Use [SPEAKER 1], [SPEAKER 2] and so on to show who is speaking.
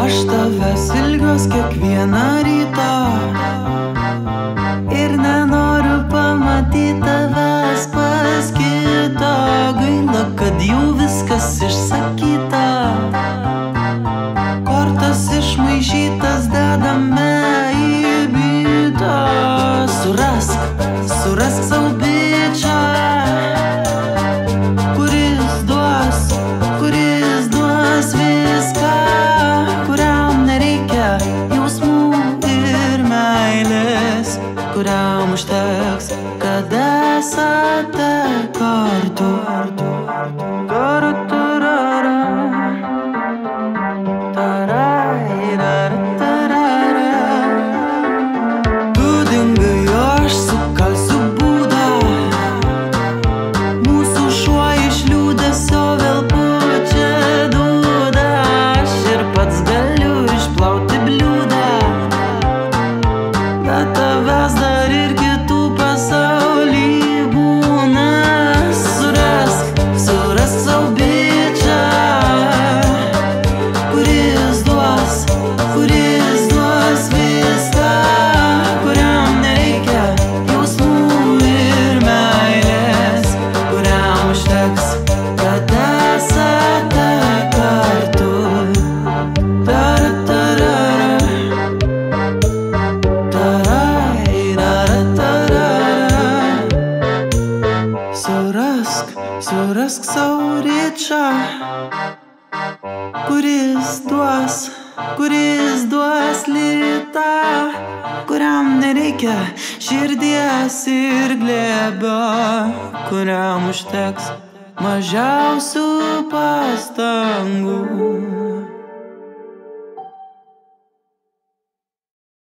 [SPEAKER 1] Aš tavęs ilgiuos kiekvieną rytą ir nenoriu pamatyti tavęs pas kitą. Gaila, kad jau viskas išsakyta, kortas išmaišytas, dedame į bytą. Surask sau bičą, kuris duos viską, kuriam nereikia jausmų ir meilės, kuriam užteks, kad esate kartu. Tu dingai, aš sukalsiu būdą, mūsų šuo iš liūdesio vėl pučia dūdą. Aš ir pats galiu išplauti bliūdą, bet tavęs dar ir kitų pasauly būna. Surask sau bičą, kuris duos viską, kuriam nereikia jausmų ir meilės, kuriam užteks, kad esate kartu. Surask sau ričą, kuris duos litą, kuriam nereikia širdies ir glėbio, kuriam užteks mažiausių pastangų.